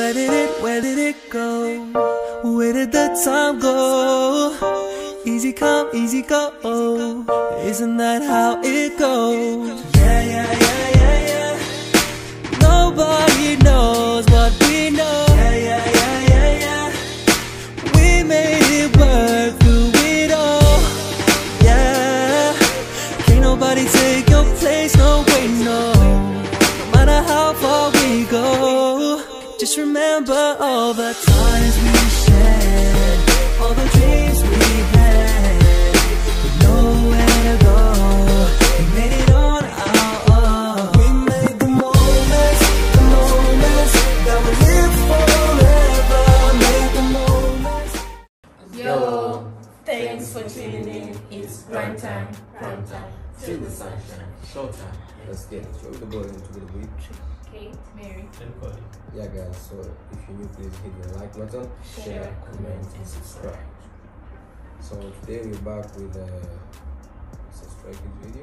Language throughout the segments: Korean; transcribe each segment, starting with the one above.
where did it go? Where did the time go? Easy come, easy go. Isn't that how it goes? Yeah, yeah, yeah, yeah, yeah. Nobody knows what we know. Yeah, yeah, yeah, yeah, yeah. We made it work through it all. Yeah. Can't nobody take your place, no way, no. No matter how far we go, just remember all the times we shared, all the dreams we had, with nowhere to go. We made it on our own. We made the moments that will live forever. Made the moments. Yo, thanks for tuning in. It's prime time. Feel the sunshine. Showtime. Let's get it. Shall we go into the week? Kate, Mary, and Cody. Yeah, guys. So if you're new, please hit the like button, share, comment, and subscribe. So today we're back with a Stray Kids video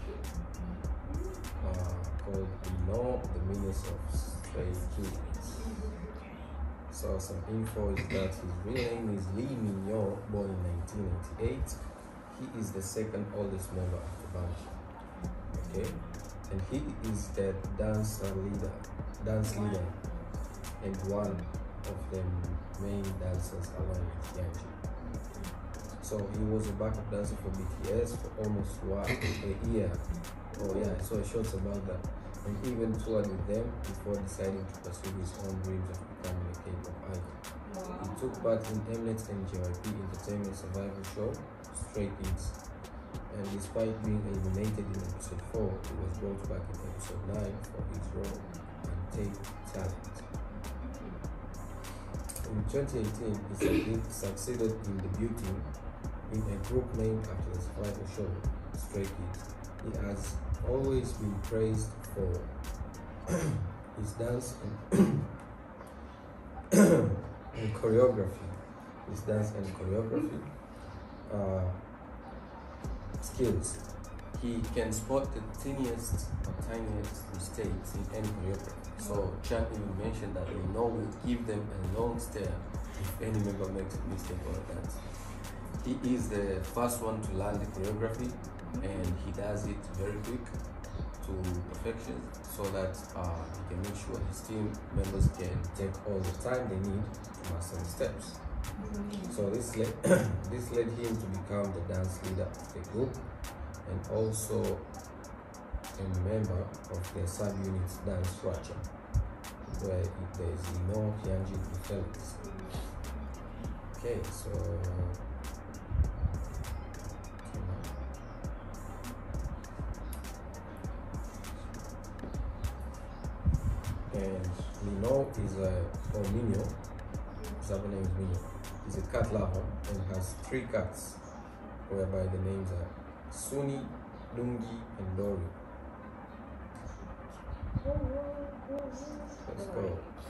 called "We Know the Menace of Stray Kids." So some info is that his real name is Lee Minyo, born in 1998. He is the second oldest member of the band. Okay, and he is the dance leader, and one of the main dancers along with Yanji. So he was a backup dancer for BTS for almost a year. Oh yeah, I saw shorts about that. And even toured with them before deciding to pursue his own dreams of becoming a K-pop idol. He took part in Mnet and JYP Entertainment survival show, Stray Kids. And despite being eliminated in episode 4, he was brought back in episode 9 for his role in Take Talent. In 2018, he succeeded in debuting in a group named after the survival show, Stray Kids. He has always been praised for his dance and choreography. Skills. He can spot the tiniest mistakes in any choreography. So Chan even mentioned that we know will give them a long stare if any member makes a mistake or a dance. He is the first one to learn the choreography, and he does it very quick to perfection, so that he can make sure his team members can take all the time they need to master the steps. So this led him to become the dance leader of the group and also a member of the sub-unit's dance structure, where there is no Hyunjin and Felix. Okay, so and Mino is Minyo, his other name is Minyo. He's a cat lover and has 3 cats, whereby the names are Suni, Dungi, and Dory. Let's go.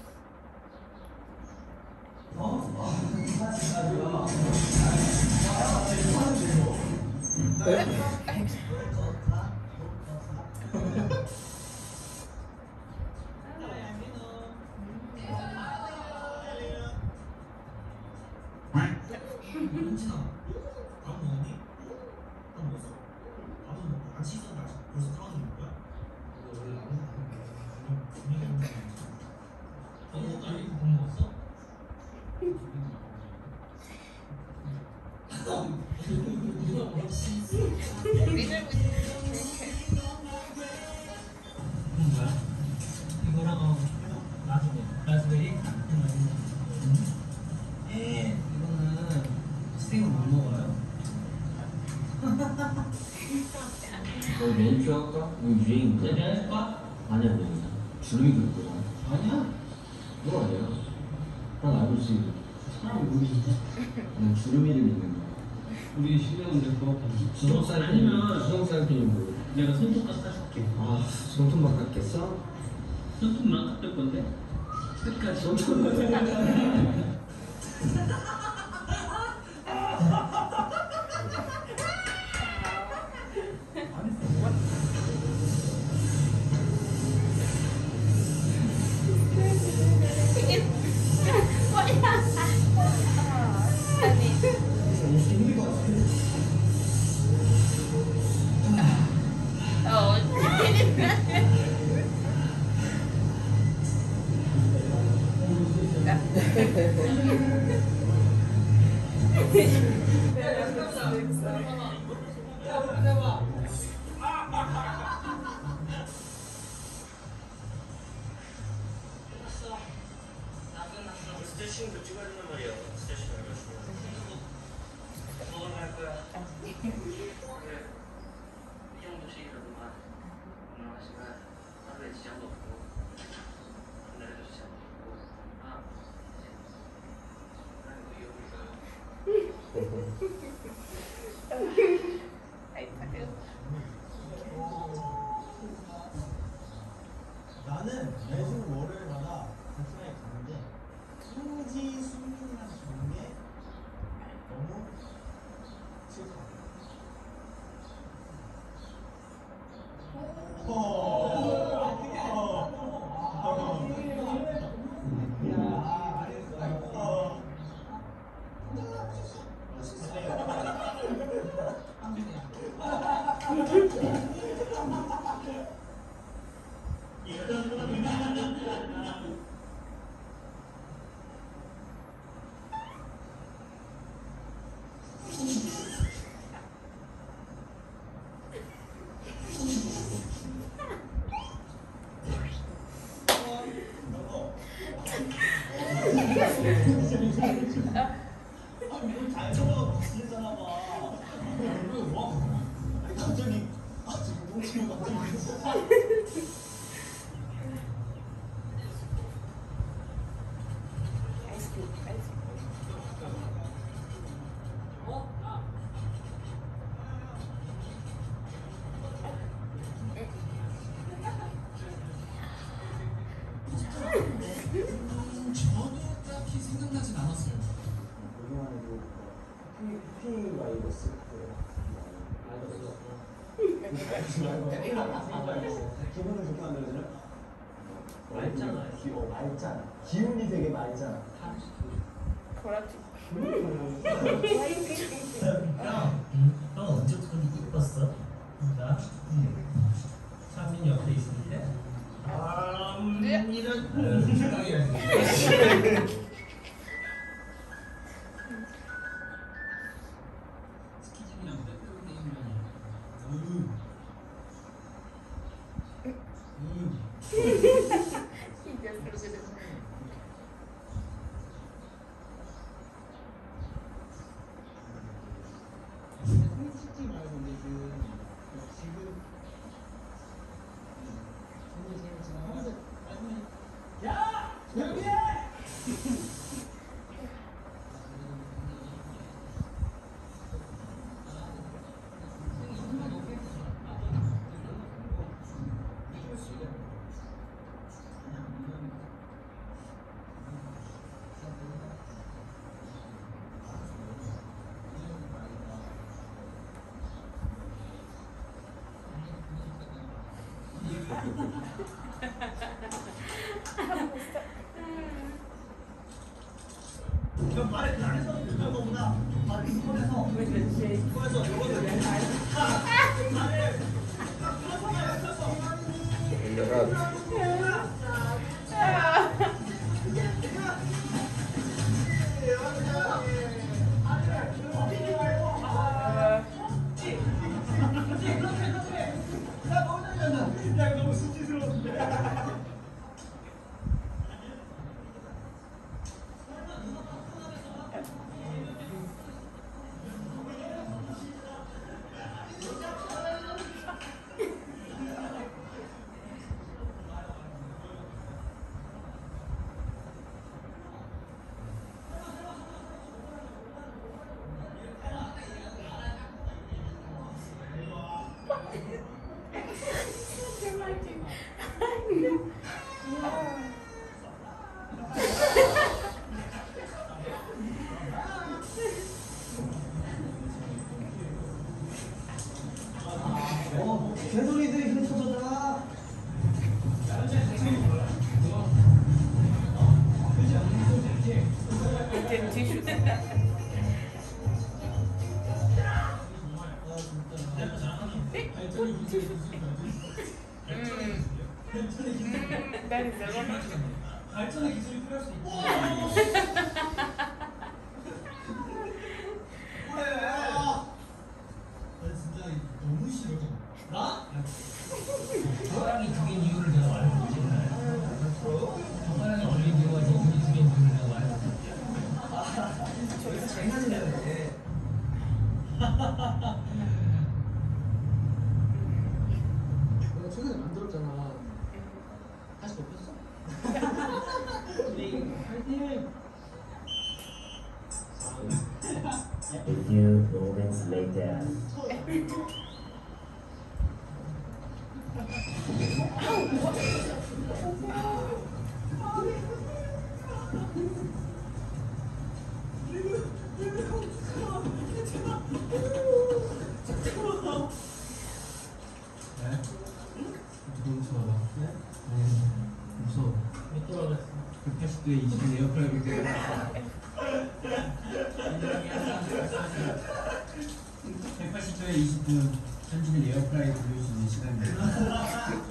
너 메뉴 할까? 이거 유행인데? 내가 할까? 아니야, 아니야. 주름이도 있거든. 아니야? 너 아니야? 난 알고 있지. 사람이 모르지. 난 주름이를 믿는 거야. 우리 신경은 될 것 같아. 주먹살 아니면 주먹살 핀이 뭐? 내가 손톱 깎아줄게. 아, 손톱만 깎겠어? 손톱만 깎을 건데? 끝까지. 손톱만. 스트레칭도 찍어야 된단 말이야. 스트레칭 해가지고. 할 거야. 그래. 이 정도씩이라도만 운동하시면 하루에 지장도 없고 한 달에도 지장도 없고 나는 매주 월요일마다 베트남에 가는데 승지 수민이랑 가는 게 너무 싫다. 잘 적어 지내잖아 봐. 왜 뭐? 아니 갑자기 지금 뭉치면 갑자기. 저도 딱히 생각나진 않았어요. 그동안 해도 피 바이러스 기분을 좋게 만들어주는 맑잖아. 맑잖아. 기운이 되게 맑잖아. 형 언제부터 이뻤어? 나? 상민이 옆에 있을 때? 이런 생각이 스키집이랑 빼빼로 게임이라니. 솔직히 말하면 근데 지금 야! 조용히 해! 그럼 말을 안 해서 그런 거보다 말을 이번에서 이번에서 이거를 야 너무 수치스러운데. 개소리들이 흩어졌다. That is a lot. 발전의 기술이 필요할 수 있지. 나 진짜 너무 싫어. 나? 젓가락이 두 개인 이유를 내가 말해줄게. 젓가락이 걸린 이유가 제 눈이 두 개인 이유를 내가 말해줄게. 저기서 장난이라네. 내가 최근에 만들었잖아. 다시 높였어? A few moments later. 무서워. 왜 돌아갔어? 180도에 20분 에어프라이기 때문에. 180도에 20분 현진을 에어프라이에 돌릴 수 있는 시간입니다.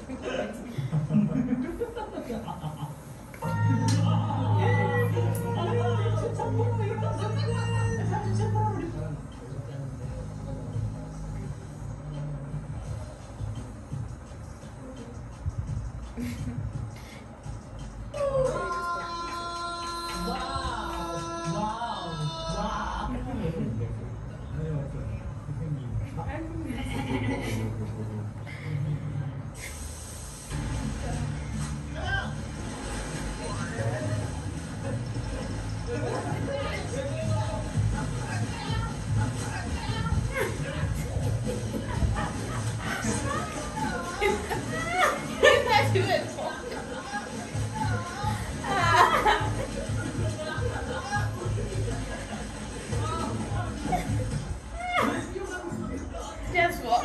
Just what?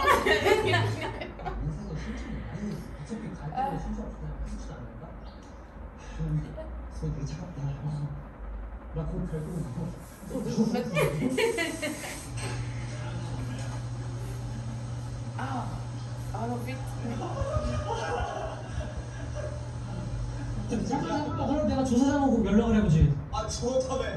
손이 차갑다. 나 거기 갈 거면 All of it. 그럼 내가 조사장하고 연락을 해보지. 아 좋다며.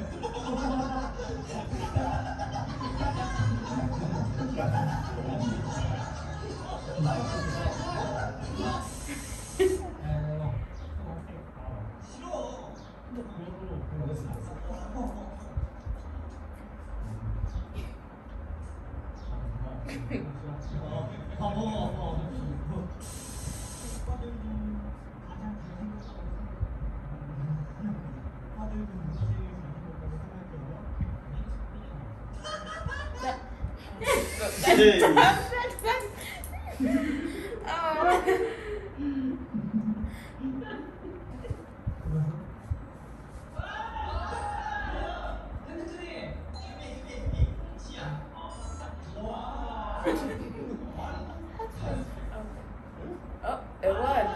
Oh, a word.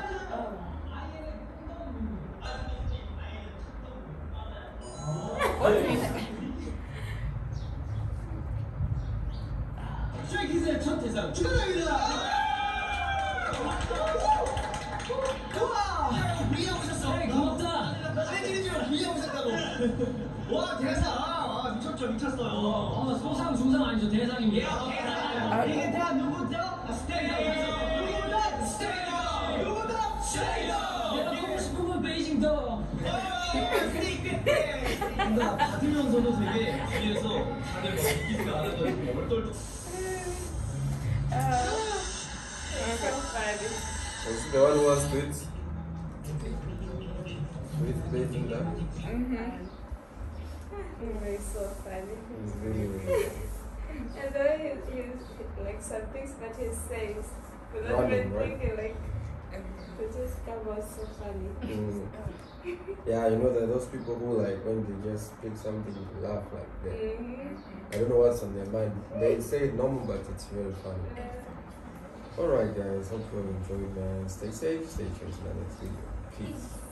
Oh. What do you mean? 쉐기스의 첫 대상 축하드립니다. 우와! 미야 오셨어. 네, 고맙다. 쉐기스랑 미야 오셨다고. 와 대상. 아 미쳤죠 미쳤어요. 소상 중상 아니죠 대상입니다. 이게 다 누구죠? 스테이너. 누구다? 스테이너. 누구다? 스테이너. 내가 보고 싶은 건 베이징도. 뭔가 받으면서도 되게 뒤에서 다들 막 이기지가 않아서 얼떨떨. So funny. Was the one who was with playing that? It's so funny. It's really, really And then he's like some things that he says without Random, even right? thinking, like it just come out so funny. Yeah, you know, there are those people who like when they just pick something to laugh like that. I don't know what's on their mind. They say it normal, but it's very funny. Alright guys, hope you enjoyed, man. Stay safe, stay tuned to the next video. Peace.